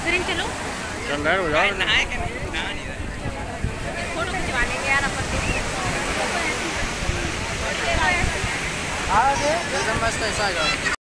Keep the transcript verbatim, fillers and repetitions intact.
चलो चल रहा है हो जाओ नहाए के नहीं नहा नहीं रहा फोटो खिंचवा लेंगे यार अपन हाँ मस्त ऐसा